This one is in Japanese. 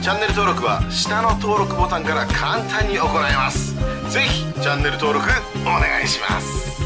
チャンネル登録は下の登録ボタンから簡単に行えます。ぜひチャンネル登録お願いします。